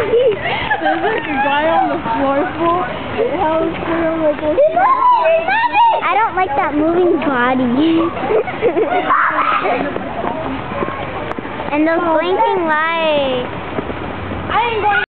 There's like a guy on the floor full. How is there like a... I don't like that moving body. And those blinking lights. I ain't going